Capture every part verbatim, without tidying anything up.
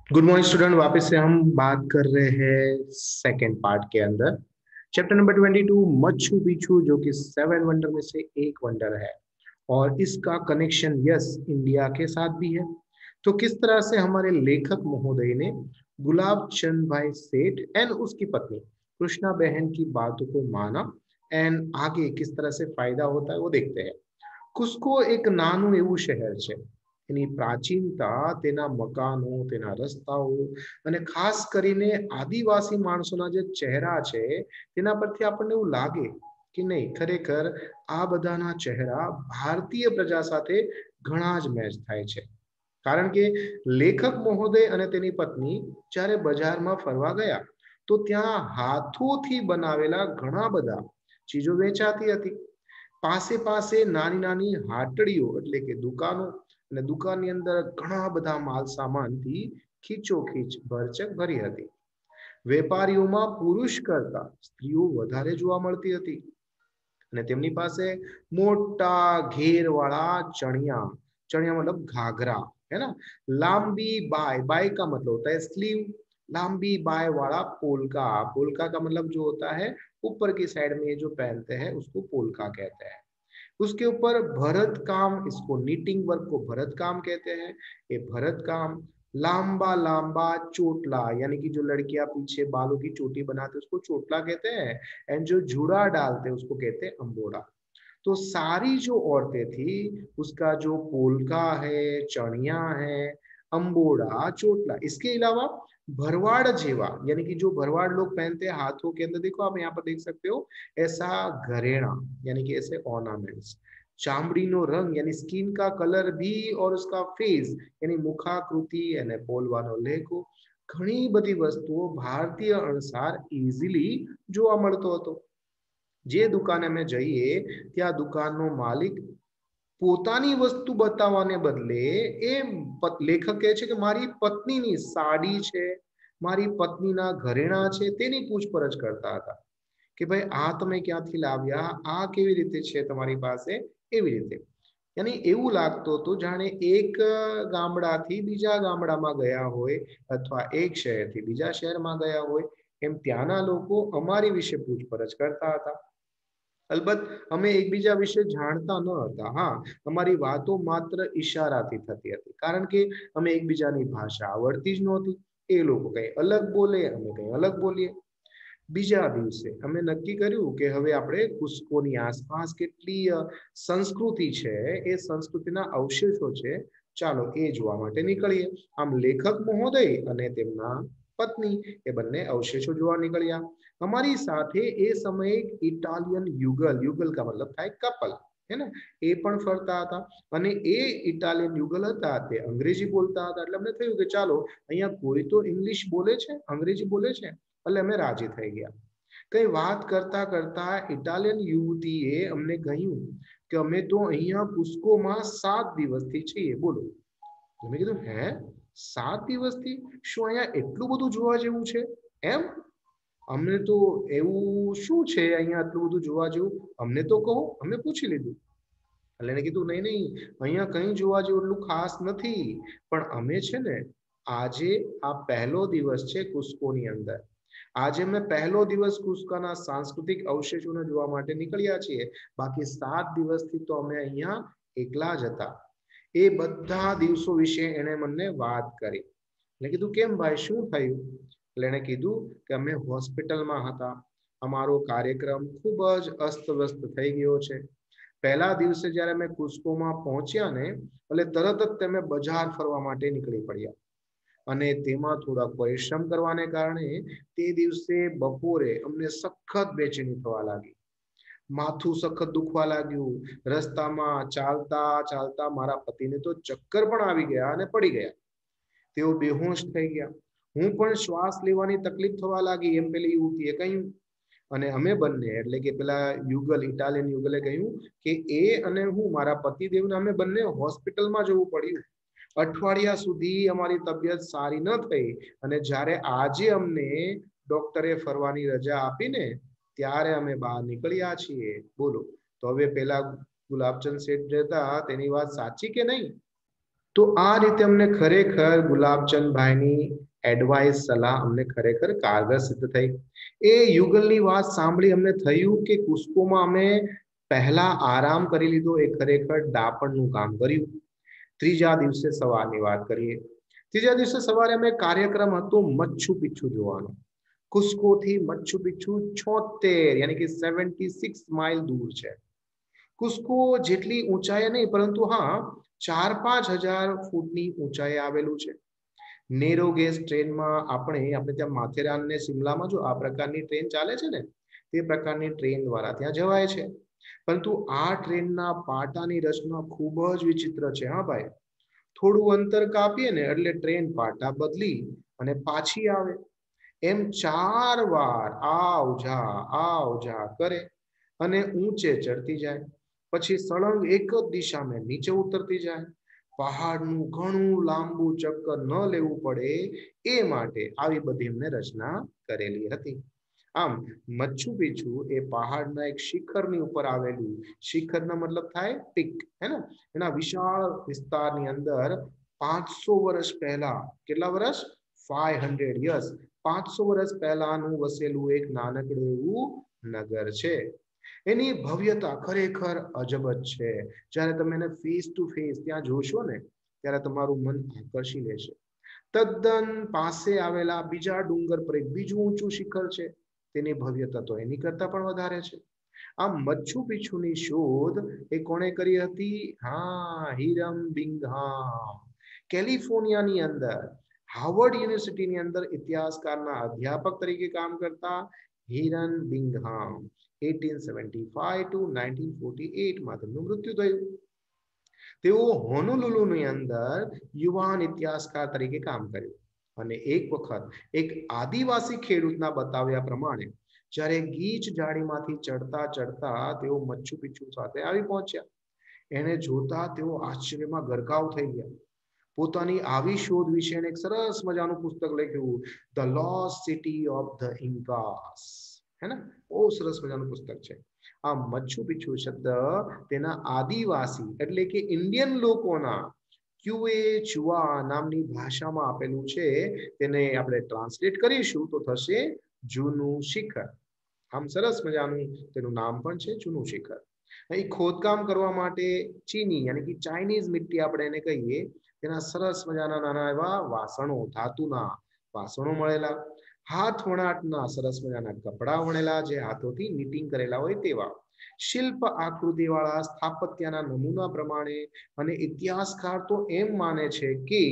Good morning student. वापस से हम बात कर रहे हैं सेकेंड पार्ट के अंदर chapter number twenty two Machu Picchu, जो कि सेवन वंडर में से एक वंडर है और इसका कनेक्शन यस इंडिया के साथ भी है। तो किस तरह से हमारे लेखक महोदय ने गुलाब चंद भाई सेठ एंड उसकी पत्नी कृष्णा बहन की बातों को माना एंड आगे किस तरह से फायदा होता है वो देखते हैं। કુસ્કો એક નાનું એવું શહેર છે. એની પ્રાચીનતા, તેના મકાનો, તેના રસ્તાઓ અને ખાસ કરીને આદિવાસી માણસોના જે ચહેરા છે તેના પરથી આપણને એવું લાગે કે નહીં, ખરેખર આ બધાના ચહેરા ભારતીય પ્રજા સાથે ઘણા જ મેચ થાય છે. કારણ કે લેખક મહોદય અને તેની પત્ની જ્યારે બજારમાં ફરવા ગયા તો ત્યાં હાથોથી બનાવેલા ઘણા બધા ચીજો વેચાતી હતી. પાસે પાસે નાની નાની હાટડીઓ એટલે કે દુકાનો અને દુકાનની અંદર ઘણા બધા માલ સામાનથી ખીચોખીચ ભરચક ભરી હતી. વેપારીઓમાં પુરુષ કરતા સ્ત્રીઓ વધારે જોવા મળતી હતી અને તેમની પાસે મોટા घेरवाला चढ़िया, चढ़िया मतलब घाघरा है ना, लांबी बाय, बाय का मतलब होता है स्लीव, लांबी बाय वाला पोलका, पोलका का मतलब जो होता है ऊपर की साइड में जो पहनते हैं उसको पोलका कहते हैं। उसके ऊपर भरत काम, इसको नीटिंग वर्क को भरत काम कहते हैं। ये भरत काम, लांबा लांबा चोटला, यानी कि जो लड़कियां पीछे बालों की चोटी बनाते हैं उसको चोटला कहते हैं, एंड जो जुड़ा डालते हैं उसको कहते हैं अंबोड़ा। तो सारी जो औरतें थी उसका जो पोलका है, चढ़िया है, अंबोड़ा, चोटला, इसके अलावा भरवाड़ जेवा, यानी कि जो भरवाड़ लोग पहनते हैं हाथों के अंदर, देखो आप यहाँ पर देख सकते हो ऐसा घरेणा, यानी कि ऐसे ऑर्नामेंट्स, चामड़ी नो रंग यानी स्किन का कलर भी और उसका फेस यानी मुखाकृति અને બોલવાનો લહેકો, ઘણી બધી વસ્તુઓ ભારતીય અણસાર ઇઝીલી જોવા મળતો હતો. જે દુકાને અમે જઈએ ત્યાં દુકાનનો માલિક પોતાની વસ્તુ બતાવવાને બદલે એ લેખક કહે છે કે મારી પત્નીની સાડી છે, મારી પત્નીના ઘરેણા છે તેની પૂછપરછ કરતા હતા કે ભાઈ આ તમે ક્યાંથી લાવ્યા, આ કેવી રીતે છે તમારી પાસે, એવી રીતે. यानी એવું લાગતું હતું જાણે એક ગામડાથી બીજા ગામડામાં ગયા હોય અથવા એક શહેરથી બીજા શહેરમાં ગયા હોય એમ ત્યાંના લોકો અમારી વિશે પૂછપરછ કરતા હતા. અલબત્ત અમે એકબીજા વિશે જાણતા ન હતા. હા, અમારી વાતો માત્ર ઈશારાથી થતી હતી કારણ કે અમે એકબીજાની ભાષા આવડતી જ નહોતી. એ લોકો કંઈ અલગ બોલે, અમે કંઈ અલગ બોલીએ. બીજા દિવસે અમે નક્કી કર્યું કે હવે આપણે કુસ્કોની આસપાસ કેટલી સંસ્કૃતિ છે, એ સંસ્કૃતિના અવશેષો છે, ચાલો એ જોવા માટે નીકળીએ. આમ લેખક મહોદય અને તેમના પત્ની એ બંને અવશેષો જોવા નીકળ્યા. हमारी સાથે એ સમયે એક ઇટાલિયન યુગલ, યુગલ का मतलब થાય કપલ, है ना, એ પણ ફરતા હતા અને એ ઇટાલિયન યુગલ હતા તે અંગ્રેજી બોલતા હતા. એટલે અમને થયું કે ચાલો અહીંયા કોઈ તો ઇંગ્લિશ બોલે છે, અંગ્રેજી બોલે છે, એટલે અમે રાજી થઈ ગયા. કઈ વાત કરતા કરતા ઇટાલિયન યુવતીએ અમને કહ્યું કે અમે તો અહીંયા કુસ્કોમાં સાત દિવસથી છીએ, બોલો. મેં કીધું હે, સાત દિવસથી? શું અહીંયા એટલું બધું જોવા જેવું છે એમ? અમને તો એવું શું છે અહીંયા આટલું બધું જોવા જેવું, અમને તો કહો, અમે પૂછી લીધું. એટલે એને કીધું નહીં નહીં, અહીંયા કંઈ જોવા જેવું એટલું ખાસ નથી, પણ અમે છે ને આજે આ પહેલો દિવસ છે કુસ્કોની અંદર, આજે અમે પહેલો દિવસ કુસ્કાના સાંસ્કૃતિક અવશેષોને જોવા માટે નીકળ્યા છીએ, બાકી સાત દિવસથી તો અમે અહીંયા એકલા જ હતા. એ બધા દિવસો વિશે એણે મને વાત કરી. એટલે કીધું કેમ ભાઈ, શું થયું? એટલે એણે કીધું કે અમે હોસ્પિટલમાં હતા, અમારો કાર્યક્રમ ખૂબ જ અસ્તવ્યસ્ત થઈ ગયો છે. પહેલા દિવસે જ્યારે અમે કુસ્કોમાં પહોંચ્યા ને એટલે તરત જ તમે બજાર ફરવા માટે નીકળી પડ્યા અને તેમાં થોડા પરિશ્રમ કરવાને કારણે તે દિવસે બપોરે અમને સખત બેચેની થવા લાગી, માથું સખત દુખવા લાગ્યું. રસ્તામાં ચાલતા ચાલતા મારા પતિને તો ચક્કર પણ આવી ગયા અને પડી ગયા, તેઓ બેહોશ થઈ ગયા. હું પણ શ્વાસ લેવાની તકલીફ થવા લાગી એમ પેલી યુવતીએ કહ્યું. અને અમે બંને એટલે કે પેલા યુગલ, ઇટાલિયન યુગલે કહ્યું કે એ અને હું, મારા પતિદેવને અમે બંને હોસ્પિટલમાં જવું પડ્યું. અઠવાડિયા સુધી અમારી તબિયત સારી ન થઈ અને જ્યારે આજે અમને ડોક્ટરે ફરવાની રજા આપીને ત્યારે અમે બહાર નીકળ્યા છીએ, બોલો. તો હવે પેલા ગુલાબચંદ શેઠ જે હતા તેની વાત સાચી કે નહીં? તો આ રીતે અમને ખરેખર ગુલાબચંદભાઈની એડવાઇસ સલાહ અમને ખરેખર કારગર સિદ્ધ થઈ. એ યુગલની વાત સાંભળી અમને થયું કે કુસ્કોમાં અમે પહેલા આરામ કરી લીધો એ ખરેખર ડાપણનું કામ કર્યું. ત્રીજા દિવસે સવારની વાત કરીએ. ત્રીજા દિવસે સવારે અમે કાર્યક્રમ હતો મચ્છુ પિચ્છુ જોવાનો. કુસ્કો થી મચ્છુ પિચ્છુ છોતેર યાની કે સેવન્ટી સિક્સ માઇલ દૂર છે. કુસ્કો જેટલી ઊંચાઈ નહીં પરંતુ હા ચાર પાંચ હજાર ફૂટની ઊંચાઈ આવેલું છે. નેરો ગેજ ટ્રેનમાં આપણે આપણે ત્યાં માથેરાન ને શિમલામાં જો આ પ્રકારની ટ્રેન ચાલે છે ને તે પ્રકારની ટ્રેન દ્વારા ત્યાં જવાય છે. પરંતુ આ ટ્રેનના પાટાની રચના ખૂબ જ વિચિત્ર છે. હા ભાઈ, થોડું અંતર કાપીએ ને એટલે ટ્રેન પાટા બદલી અને પાછી આવે. એમ ચાર વાર આવ જા આવ જા કરે અને ઊંચે ચડતી જાય. પછી સળંગ એક જ દિશામાં નીચે ઉતરતી જાય. પહાડનું ઘણું લાંબુ ચક્કર ન લેવું પડે એ માટે આવી બધી એમને રચના કરેલી હતી. આમ મચ્છુ પિચ્છુ એ પહાડના એક શિખરની ઉપર આવેલું, શિખરના મતલબ થાય પીક, હે ને, એના વિશાળ વિસ્તારની અંદર પાંચસો વર્ષ પહેલા, કેટલા વર્ષ? ફાઈવ હંડ્રેડ યર્સ, પાંચસો વર્ષ પહેલાનું વસેલું એક નાનકડું એવું નગર છે. એની ભવ્યતા ખરેખર અજબ જ છે. જ્યારે તમે એને ફેસ ટુ ફેસ ત્યાં જોશો ને ત્યારે તમારું મન આકર્ષી લેશે. તદ્દન પાસે આવેલા બીજા ડુંગર પર એક બીજું ઊંચું શિખર છે. તેની ભવ્યતા તો એની કરતા પણ વધારે છે. આ મચ્છુ પિચ્છુની શોધ એ કોણે કરી હતી? હા, હિરમ બિંઘામ. કેલિફોર્નિયાની અંદર હાર્વર્ડ યુનિવર્સિટીની અંદર ઇતિહાસકારના અધ્યાપક તરીકે કામ કરતા હિરન બિંઘામ અઢારસો પંચોતેર ટુ ઓગણીસો અડતાલીસ માં તેમનું મૃત્યુ થયું. તેઓ હોનોલુલુની અંદર યુવાન ઇતિહાસકાર તરીકે કામ કર્યું અને એક વખત એક આદિવાસી ખેડૂતના બતાવ્યા પ્રમાણે જ્યારે ગીચ જાળીમાંથી ચડતા ચડતા તેઓ મચ્છુ પિચ્છુ સાથે આવી પહોંચ્યા. એને જોતા તેઓ આશ્ચર્યમાં ગરકાવ થઈ ગયા. પોતાની આવી શોધ વિશે એક સરસ મજાનું પુસ્તક લખ્યું, the lost city of the Incas, હે ને, બહુ સરસ મજાનું પુસ્તક છે. આ મચ્છુ પિચ્છુ શબ્દ તેના આદિવાસી એટલે કે ઇન્ડિયન લોકોના ક્યુએ ચુઆ નામની ભાષામાં આપેલું છે. તેને આપણે ટ્રાન્સલેટ કરીશું તો થશે જૂનું શિખર. આમ સરસ મજાનું તેનું નામ પણ છે, જૂનું શિખર. અહીં ખોદકામ કરવા માટે ચીની યાની કે ચાઇનીઝ મિટ્ટી આપણે એને કહીએ, તેના સરસ મજાના નાના એવા વાસણો, ધાતુના વાસણો મળેલા. હાથ વણાટના સરસ મજાના કપડા વણેલા, જે હાથોથી નીટિંગ કરેલા હોય તેવા. શિલ્પ આકૃતિ વાળા સ્થાપત્યના નમૂના પ્રમાણે. અને ઇતિહાસકાર તો એમ માને છે કે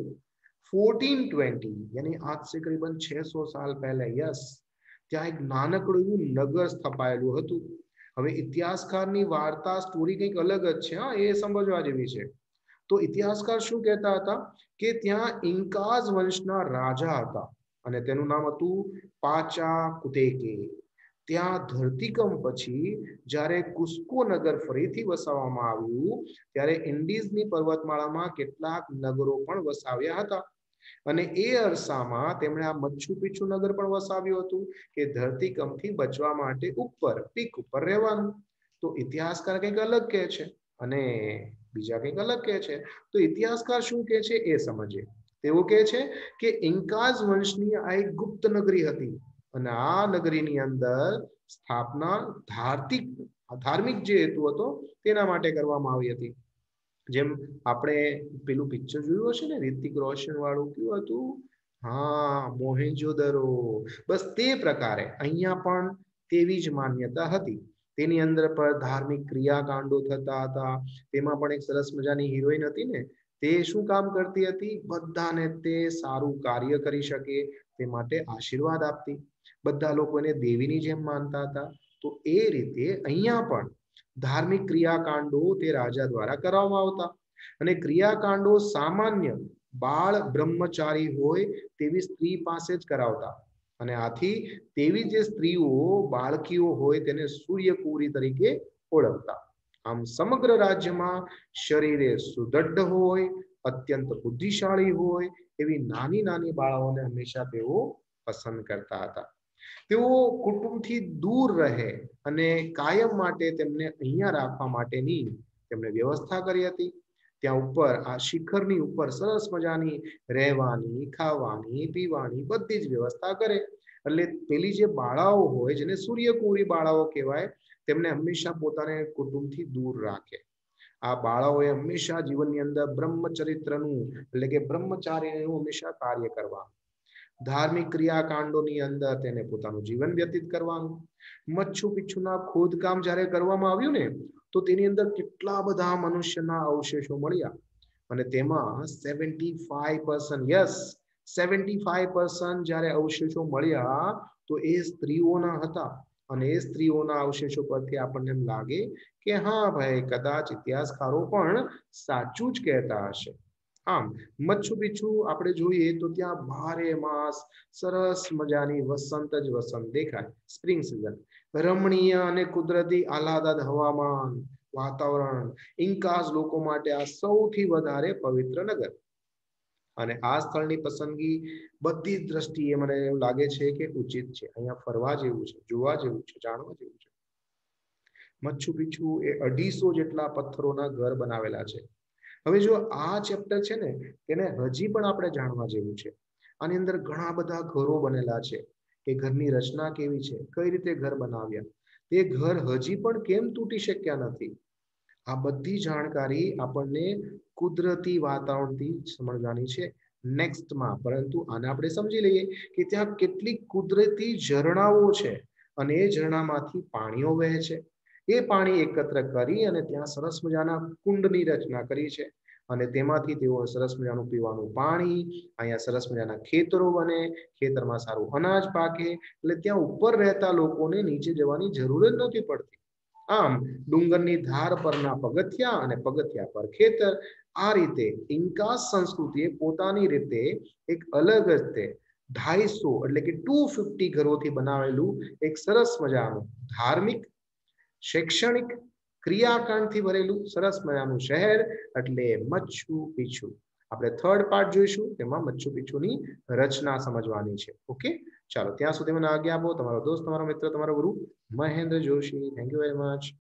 ચૌદસો વીસ યાની આજ સે કરીબન છસો સાલ પહેલા, યસ, ત્યાં એક નાનકડું એવું નગર સ્થપાયેલું હતું. હવે ઇતિહાસકારની વાર્તા સ્ટોરી કંઈક અલગ જ છે. હા, એ સમજવા જેવી છે. તો ઇતિહાસકાર શું કહેતા હતા કે ત્યાં ઇન્કાઝ વંશના રાજા હતા અને તેનું નામ હતું પાચા કુતેકે. ત્યાં ધરતીકંપ પછી જ્યારે કુસ્કો નગર ફરીથી વસાવવામાં આવ્યું ત્યારે ઇન્ડીઝની પર્વતમાળામાં કેટલાક નગરો પણ વસાવ્યા હતા. અને એ અરસામાં તેમણે આ મચ્છુ પિચ્છુ નગર પણ વસાવ્યું હતું કે ધરતીકંપથી બચવા માટે ઉપર પીક ઉપર રહેવાનું. તો ઇતિહાસકાર કંઈક અલગ કહે છે અને બીજા કંઈક અલગ કહે છે. તો ઇતિહાસકાર શું કહે છે એ સમજીએ. તેઓ કહે છે કે ઇન્કાઝ વંશની આ એક ગુપ્ત નગરી હતી અને આ નગરીની અંદર સ્થાપના ધાર્મિક ધાર્મિક જે હેતુ હતો તેના માટે કરવામાં આવી હતી. જેમ આપણે પેલું પિક્ચર જોયું હશે ને, રિતિક રોશન વાળું, કયું હતું? હા, મોહેંજો-દરો. બસ તે પ્રકારે અહીંયા પણ તેવી જ માન્યતા હતી. તેની અંદર પર ધાર્મિક ક્રિયાકાંડો થતા હતા. તેમાં પણ એક સરસ મજાની હિરોઈન હતી ને, તે શું કામ કરતી હતી? બધાને તે સારું કાર્ય કરી શકે તે માટે આશીર્વાદ આપતી. બધા લોકો એને દેવીની જેમ માનતા હતા. તો એ રીતે અહીંયા પણ ધાર્મિક ક્રિયાકાંડો તે રાજા દ્વારા કરવામાં આવતા અને ક્રિયાકાંડો સામાન્ય બાળ બ્રહ્મચારી હોય તેવી સ્ત્રી પાસે જ કરાવતા. અને આથી તેવી જે સ્ત્રીઓ બાળકીઓ હોય તેને સૂર્યકુંવરી તરીકે ઓળખતા. આમ સમગ્ર રાજ્યમાં શરીરે સુદૃઢ હોય, અત્યંત બુદ્ધિશાળી હોય એવી નાની નાની બાળાઓને હંમેશા તેઓ પસંદ કરતા હતા. તેઓ કુટુંબથી દૂર રહે અને કાયમ માટે તેમને અહીંયા રાખવા માટેની તેમણે વ્યવસ્થા કરી હતી. ત્યાં ઉપર આ શિખરની ઉપર સરસ મજાની રહેવાની, ખાવાની, પીવાની બધી જ વ્યવસ્થા કરે. એટલે પેલી જે બાળાઓ હોય જેને સૂર્યકુંવરી બાળાઓ કહેવાય, તેમને હંમેશા પોતાને કુટુંબથી દૂર રાખે. આ બાળાઓએ હંમેશા જીવનની અંદર બ્રહ્મચરિત્રનું એટલે કે બ્રહ્મચાર્યનું હંમેશા કાર્ય કરવાનું. ધાર્મિક ક્રિયાકાંડોની અંદર તેને પોતાનું જીવન વ્યતીત કરવાનું. મચ્છુ પિચ્છુના ખોદકામ જ્યારે કરવામાં આવ્યું ને, તો તેની અંદર કેટલા બધા મનુષ્યના અવશેષો મળ્યા અને તેમાં seventy five percent yes seventy five percent જ્યારે અવશેષો મળ્યા તો એ સ્ત્રીઓના હતા. અને એ સ્ત્રીઓના અવશેષો પરથી આપણને એમ લાગે કે હા ભાઈ, કદાચ ઇતિહાસકારો પણ સાચું જ કહેતા હશે. આમ મચ્છુ પિચ્છુ આપણે જોઈએ તો ત્યાં બારે માસ સરસ મજાની વસંત જ વસંત દેખાય, સ્પ્રિંગ સિઝન. રમણીય અને કુદરતી આહલાદક હવામાન, વાતાવરણ, ઇન્કાસ લોકો માટે આ સૌથી વધારે પવિત્ર નગર. અને આ સ્થળની પસંદગી બધી જ દ્રષ્ટિએ મને એવું લાગે છે કે ઉચિત છે. અહીંયા ફરવા જેવું છે, જોવા જેવું છે, જાણવા જેવું છે. મચ્છુ પિચ્છુ એ અઢીસો જેટલા પથ્થરોના ઘર બનાવેલા છે. હવે જો આ ચેપ્ટર છે ને, તેને હજી પણ આપણે જાણવા જેવું છે. આની અંદર ઘણા બધા ઘરો બનેલા છે કે ઘરની રચના કેવી છે, કઈ રીતે ઘર બનાવ્યા, તે ઘર હજી પણ કેમ તૂટી શક્યા નથી. આ બધી જાણકારી આપણને કુદરતી વાતાવરણથી સમજવાની છે નેક્સ્ટમાં. પરંતુ આને આપણે સમજી લઈએ કે ત્યાં કેટલીક કુદરતી ઝરણાઓ છે અને એ ઝરણામાંથી પાણીઓ વહે છે. એ પાણી એકત્ર કરી અને ત્યાં સરસ મજાના કુંડની રચના કરી છે અને તેમાંથી તેઓ સરસ મજાનું પીવાનું પાણી, અહીંયા સરસ મજાના ખેતરો બને, ખેતરમાં સારું અનાજ પાકે, એટલે ત્યાં ઉપર રહેતા લોકોને નીચે જવાની જરૂર જ નથી પડતી. આમ ડુંગરની ધાર પરના પગથિયા અને પગથિયા પર ખેતર. આ રીતે ઇન્કાસ સંસ્કૃતિએ પોતાની રીતે એક અલગ રીતે ઢાઈસો એટલે કે ટુ ફિફ્ટી ઘરોથી બનાવેલું એક સરસ મજાનું ધાર્મિક, શૈક્ષણિક, ક્રિયાકાંડથી ભરેલું સરસ મજાનું શહેર એટલે મચ્છુ પિચ્છુ. આપણે થર્ડ પાર્ટ જોઈશું, તેમાં મચ્છુ પિચ્છુની રચના સમજવાની છે. ઓકે, ચાલો ત્યાં સુધી મને આજ્ઞા આપો. તમારો દોસ્ત, તમારો મિત્ર, તમારો ગુરુ Mahendra Joshi. Thank you very much.